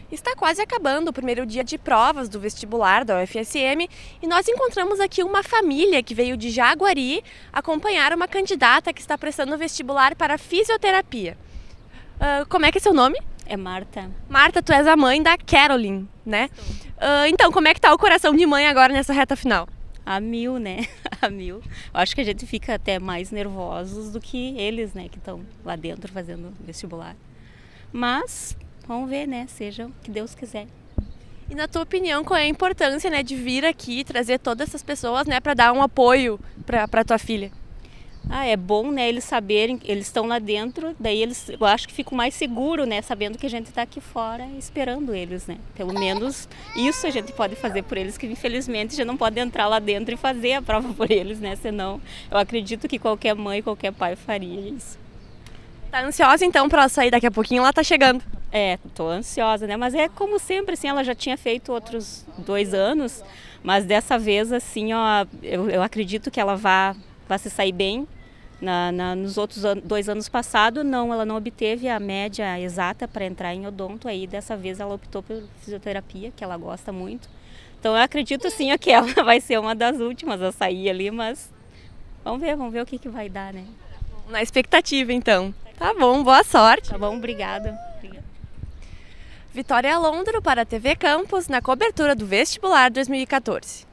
Está quase acabando o primeiro dia de provas do vestibular da UFSM e nós encontramos aqui uma família que veio de Jaguari acompanhar uma candidata que está prestando vestibular para fisioterapia. Como é que é seu nome? É Marta. Marta, tu és a mãe da Caroline, né? Então, como é que tá o coração de mãe agora nessa reta final? A mil, né? A mil. Eu acho que a gente fica até mais nervosos do que eles, né? Que estão lá dentro fazendo vestibular. Mas vamos ver, né? Seja o que Deus quiser. E na tua opinião, qual é a importância, né, de vir aqui e trazer todas essas pessoas, né, para dar um apoio para tua filha? É bom, né, eles saberem, eles estão lá dentro, daí eu acho que fico mais seguro, né, sabendo que a gente está aqui fora esperando eles, né. Pelo menos isso a gente pode fazer por eles, que infelizmente já não pode entrar lá dentro e fazer a prova por eles, né, senão eu acredito que qualquer mãe, qualquer pai faria isso. Tá ansiosa então para sair daqui a pouquinho? Ela tá chegando. Tô ansiosa, né, mas é como sempre, assim, ela já tinha feito outros 2 anos, mas dessa vez, assim, ó, eu acredito que ela vai se sair bem. Nos outros 2 anos passados, ela não obteve a média exata para entrar em odonto, aí dessa vez ela optou por fisioterapia, que ela gosta muito. Então eu acredito assim que ela vai ser uma das últimas a sair ali, mas vamos ver o que vai dar, né? Na expectativa então. Tá bom, boa sorte. Tá bom, obrigada. Vitória Alondro para a TV Campus na cobertura do vestibular 2014.